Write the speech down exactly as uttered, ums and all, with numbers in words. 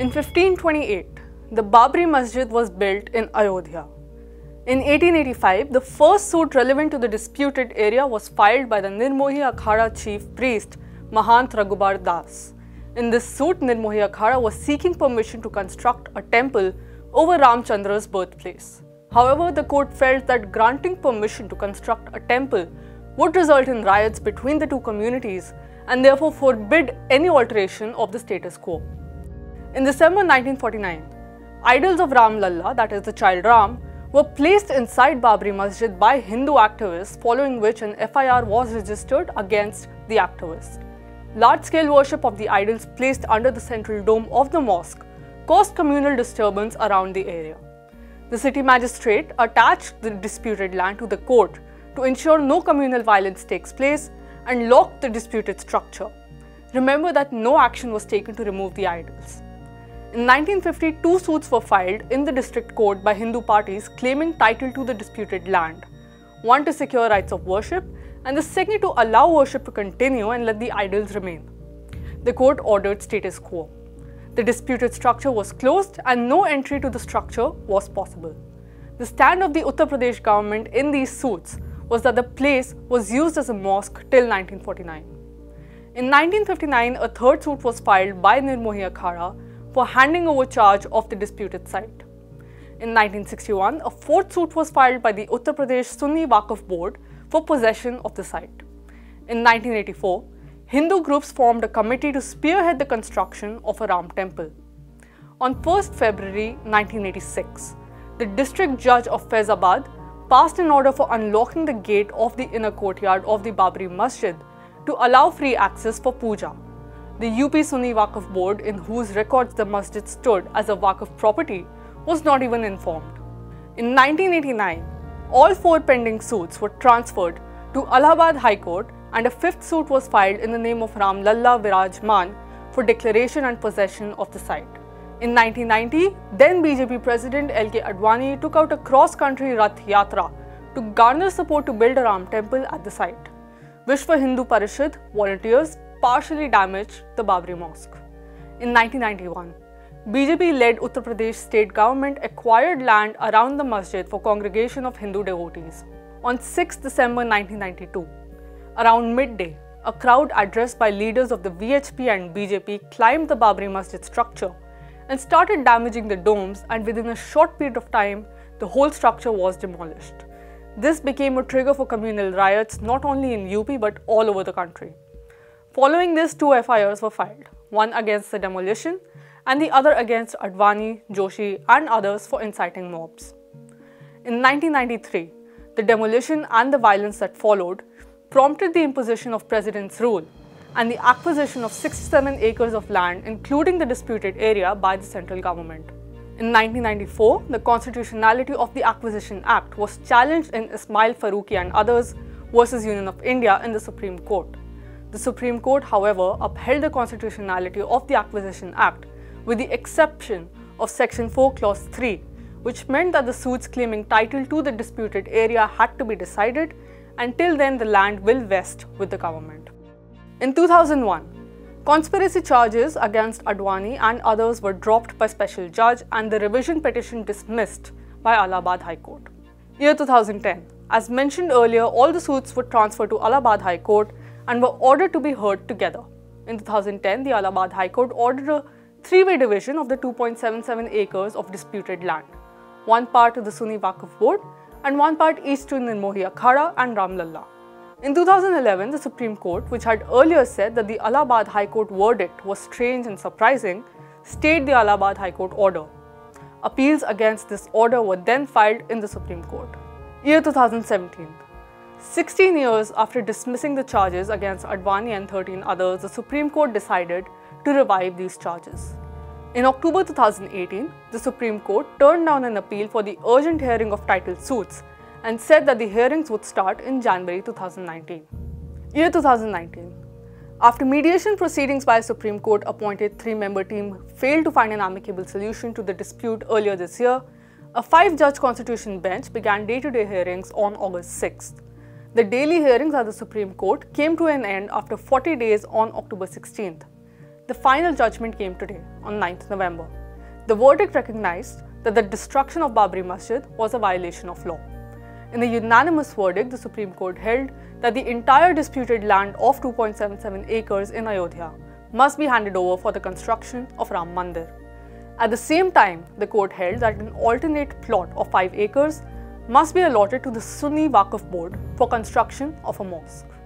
In fifteen twenty-eight, the Babri Masjid was built in Ayodhya. In eighteen eighty-five, the first suit relevant to the disputed area was filed by the Nirmohi Akhada chief priest Mahant Raghubar Das. In this suit, Nirmohi Akhada was seeking permission to construct a temple over Ramchandra's birthplace. However, the court felt that granting permission to construct a temple would result in riots between the two communities and therefore forbid any alteration of the status quo. In December nineteen forty-nine, idols of Ram Lalla, that is the child Ram, were placed inside Babri Masjid by Hindu activists, following which an F I R was registered against the activists. Large-scale worship of the idols placed under the central dome of the mosque caused communal disturbance around the area. The city magistrate attached the disputed land to the court to ensure no communal violence takes place and locked the disputed structure. Remember that no action was taken to remove the idols. In nineteen fifty, two suits were filed in the district court by Hindu parties claiming title to the disputed land, one to secure rights of worship and the second to allow worship to continue and let the idols remain. The court ordered status quo. The disputed structure was closed and no entry to the structure was possible. The stand of the Uttar Pradesh government in these suits was that the place was used as a mosque till nineteen forty-nine. In nineteen fifty-nine, a third suit was filed by Nirmohi Akhada for handing over charge of the disputed site. In nineteen sixty-one, a fourth suit was filed by the Uttar Pradesh Sunni Waqf Board for possession of the site. In nineteen eighty-four, Hindu groups formed a committee to spearhead the construction of a Ram temple. On first February nineteen eighty-six, the district judge of Faizabad passed an order for unlocking the gate of the inner courtyard of the Babri Masjid to allow free access for puja. The U P Sunni Waqf Board, in whose records the masjid stood as a Waqf property, was not even informed. In nineteen eighty-nine, all four pending suits were transferred to Allahabad High Court and a fifth suit was filed in the name of Ram Lalla Virajman for declaration and possession of the site. In nineteen ninety, then B J P President L K Advani took out a cross-country Rath Yatra to garner support to build a Ram temple at the site. Vishwa Hindu Parishad volunteers partially damaged the Babri Mosque. In nineteen ninety-one, B J P-led Uttar Pradesh state government acquired land around the masjid for congregation of Hindu devotees. On sixth December nineteen ninety-two, around midday, a crowd addressed by leaders of the V H P and B J P climbed the Babri Masjid structure and started damaging the domes, and within a short period of time, the whole structure was demolished. This became a trigger for communal riots not only in U P but all over the country. Following this, two F I Rs were filed, one against the demolition and the other against Advani, Joshi and others for inciting mobs. In nineteen ninety-three, the demolition and the violence that followed prompted the imposition of President's rule and the acquisition of sixty-seven acres of land, including the disputed area, by the central government. In nineteen ninety-four, the constitutionality of the Acquisition Act was challenged in Ismail Faruqi and others versus Union of India in the Supreme Court. The Supreme Court, however, upheld the constitutionality of the Acquisition Act with the exception of Section four, Clause three, which meant that the suits claiming title to the disputed area had to be decided. Until then, the land will vest with the government. In two thousand one, conspiracy charges against Advani and others were dropped by special judge and the revision petition dismissed by Allahabad High Court. Year two thousand ten, as mentioned earlier, all the suits were transferred to Allahabad High Court and were ordered to be heard together. In two thousand ten, the Allahabad High Court ordered a three-way division of the two point seven seven acres of disputed land, one part to the Sunni Waqf Board and one part each to Nirmohi Akhada and Ram Lalla. In two thousand eleven, the Supreme Court, which had earlier said that the Allahabad High Court verdict was strange and surprising, stayed the Allahabad High Court order. Appeals against this order were then filed in the Supreme Court. Year two thousand seventeen. sixteen years after dismissing the charges against Advani and thirteen others, the Supreme Court decided to revive these charges. In October two thousand eighteen, the Supreme Court turned down an appeal for the urgent hearing of title suits and said that the hearings would start in January two thousand nineteen. Year two thousand nineteen. After mediation proceedings by a Supreme Court appointed three-member team failed to find an amicable solution to the dispute earlier this year, a five-judge constitution bench began day-to-day hearings on August sixth. The daily hearings at the Supreme Court came to an end after forty days on October sixteenth. The final judgment came today, on ninth November. The verdict recognized that the destruction of Babri Masjid was a violation of law. In a unanimous verdict, the Supreme Court held that the entire disputed land of two point seven seven acres in Ayodhya must be handed over for the construction of Ram Mandir. At the same time, the court held that an alternate plot of five acres must be allotted to the Sunni Waqf Board for construction of a mosque.